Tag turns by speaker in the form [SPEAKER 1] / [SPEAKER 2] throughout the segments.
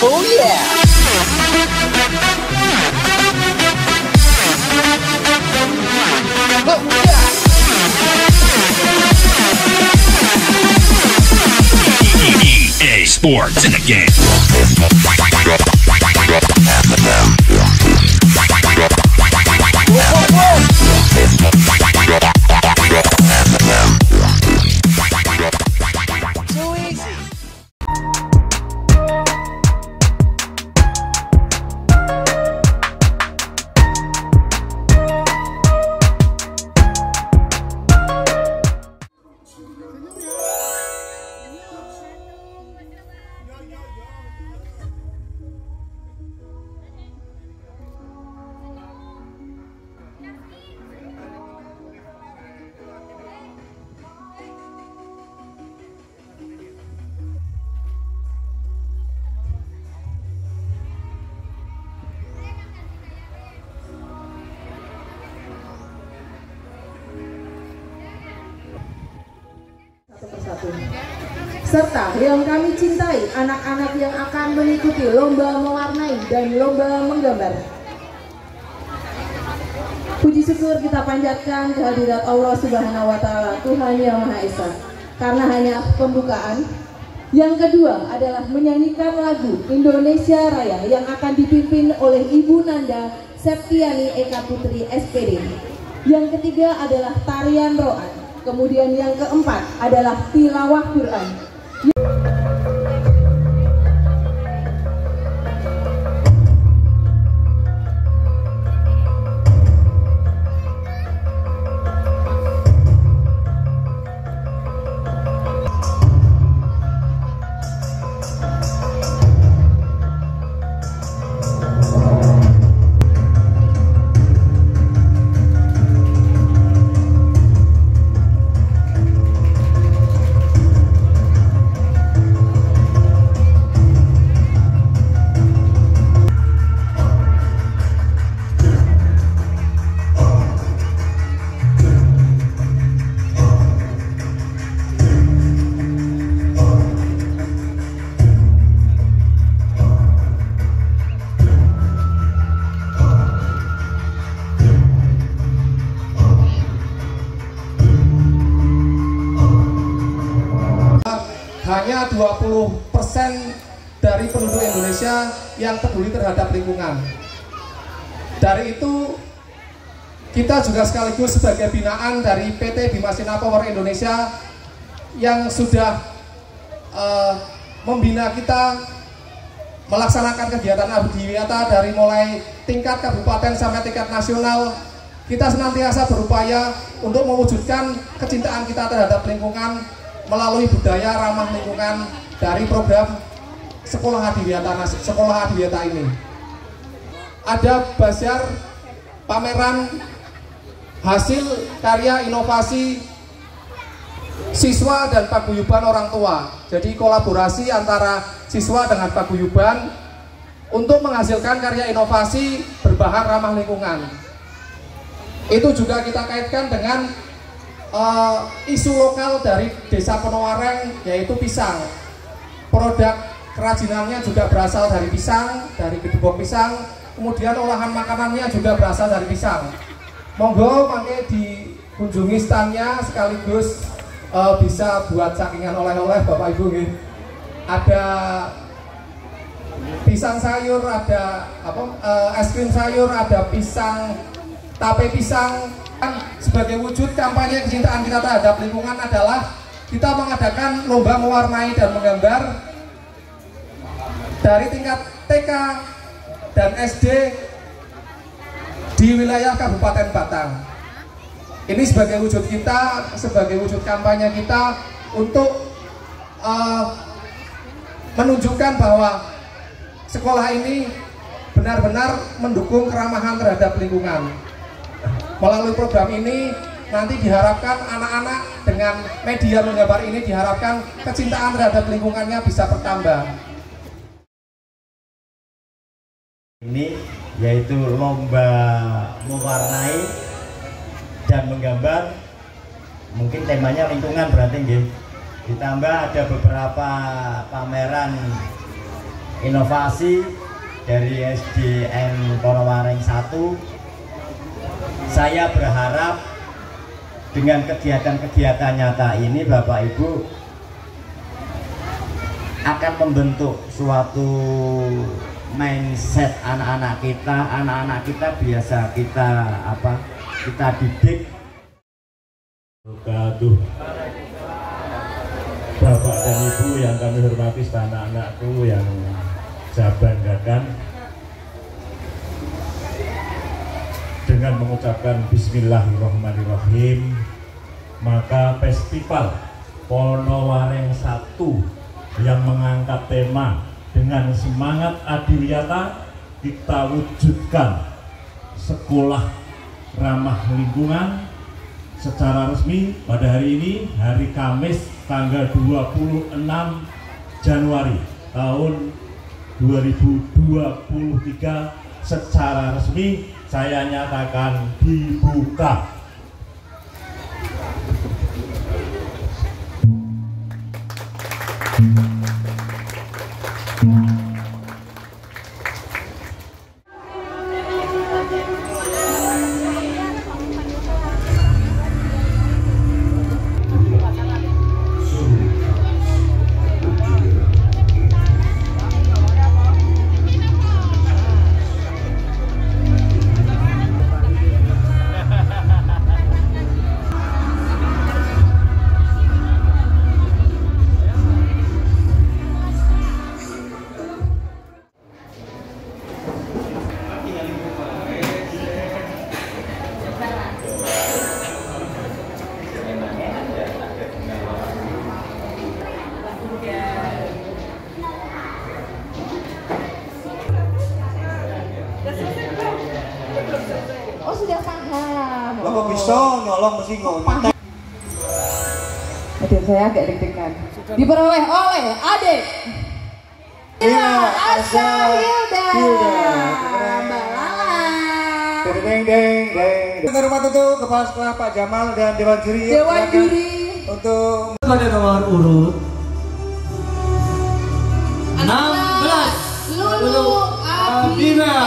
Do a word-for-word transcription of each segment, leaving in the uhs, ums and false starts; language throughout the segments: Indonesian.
[SPEAKER 1] Oh yeah. Oh yeah.
[SPEAKER 2] E A Sports in the game.
[SPEAKER 1] Whoa, whoa, whoa. So easy.
[SPEAKER 3] Persatu. Serta yang kami cintai, anak-anak yang akan mengikuti lomba mewarnai dan lomba menggambar. Puji syukur kita panjatkan kehadirat Allah Subhanahu wa Ta'ala, Tuhan Yang Maha Esa, karena hanya pembukaan. Yang kedua adalah menyanyikan lagu Indonesia Raya yang akan dipimpin oleh Ibu Nanda Septiani Eka Putri S P D. Yang ketiga adalah tarian roan. Kemudian yang keempat adalah tilawah Quran.
[SPEAKER 4] Hanya dua puluh persen dari penduduk Indonesia yang peduli terhadap lingkungan. Dari itu, kita juga sekaligus sebagai binaan dari P T Bimasena Power Indonesia yang sudah uh, membina kita melaksanakan kegiatan abdi wiyata dari mulai tingkat kabupaten sampai tingkat nasional. Kita senantiasa berupaya untuk mewujudkan kecintaan kita terhadap lingkungan melalui budaya ramah lingkungan dari program Sekolah Adiwiyata Sekolah Adiwiyata ini. Ada bazar pameran hasil karya inovasi siswa dan paguyuban orang tua. Jadi kolaborasi antara siswa dengan paguyuban untuk menghasilkan karya inovasi berbahan ramah lingkungan. Itu juga kita kaitkan dengan Uh, isu lokal dari Desa Ponowareng, yaitu pisang. Produk kerajinannya juga berasal dari pisang, dari gedebok pisang. Kemudian olahan makanannya juga berasal dari pisang. Monggo mangke dikunjungi standnya, sekaligus uh, bisa buat sakingan oleh-oleh Bapak Ibu nggih. Ada pisang sayur, ada apa uh, es krim sayur, ada pisang tape pisang. Sebagai wujud kampanye kecintaan kita terhadap lingkungan adalah kita mengadakan lomba mewarnai dan menggambar dari tingkat T K dan S D di wilayah Kabupaten Batang. Ini sebagai wujud kita, sebagai wujud kampanye kita untuk uh, menunjukkan bahwa sekolah ini benar-benar mendukung keramahan terhadap lingkungan. Melalui program ini nanti diharapkan anak-anak dengan media menggambar ini diharapkan kecintaan terhadap lingkungannya bisa bertambah.
[SPEAKER 5] Ini yaitu lomba mewarnai dan menggambar, mungkin temanya lingkungan berarti nggih. Ditambah ada beberapa pameran inovasi dari S D N Purwowaring satu. Saya berharap dengan kegiatan-kegiatan nyata ini Bapak Ibu akan membentuk suatu mindset anak-anak kita. Anak-anak kita biasa kita apa? Kita didik.
[SPEAKER 1] Wabarakatuh. Bapak dan Ibu yang kami hormati, anak-anakku yang saya banggakan, dengan mengucapkan Bismillahirrahmanirrahim, maka festival Purwowaring satu yang mengangkat tema dengan semangat adiwiyata kita wujudkan sekolah ramah lingkungan secara resmi pada hari ini, hari Kamis tanggal dua puluh enam Januari tahun dua ribu dua puluh tiga secara resmi saya nyatakan dibuka.
[SPEAKER 3] Oh sudah paham.
[SPEAKER 6] Lo kok bisa nyolong mesti ngomong.
[SPEAKER 3] Aduh saya agak deg-degan. Diperoleh oleh adik Hilda Asa Hilda Mbak Lala.
[SPEAKER 6] Deng deng deng deng. Kita rumah tutup kepala sekolah Pak Jamal dan Dewan Juri.
[SPEAKER 3] Dewan Juri
[SPEAKER 6] untuk
[SPEAKER 7] pada nomor urut enam belas
[SPEAKER 3] Lulu Abina.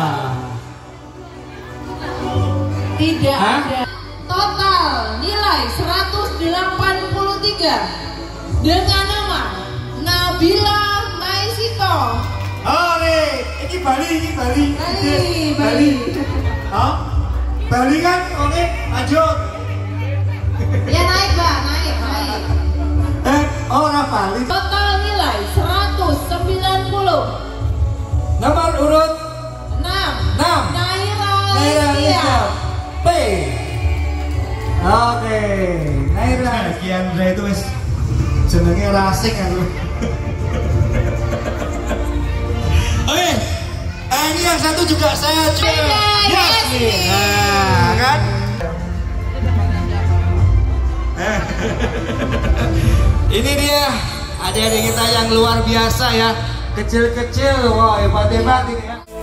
[SPEAKER 3] Tidak
[SPEAKER 7] Hah?
[SPEAKER 3] ada. Total nilai seratus delapan puluh tiga dengan nama Nabila Maisito.
[SPEAKER 6] oh nih, ini Bali, ini Bali.
[SPEAKER 3] Bali, Bali.
[SPEAKER 6] Oh, Bali kan, oke, lanjut.
[SPEAKER 3] Ya naik Mbak, naik, naik.
[SPEAKER 6] Eh, oh orang Bali.
[SPEAKER 3] Total nilai seratus sembilan puluh.
[SPEAKER 6] Nomor urut
[SPEAKER 3] enam.
[SPEAKER 6] enam.
[SPEAKER 3] Naira
[SPEAKER 6] Naira
[SPEAKER 3] Listia.
[SPEAKER 6] Listia. P. Oke, Naira. Sekian saya itu wis jenenge ora asing aku. Oke, eh, ini yang satu juga saya coba.
[SPEAKER 3] Yasmin.
[SPEAKER 6] Nah, kan? Ini dia adik-adik kita yang luar biasa ya, kecil-kecil, wah hebat-hebat ini ya.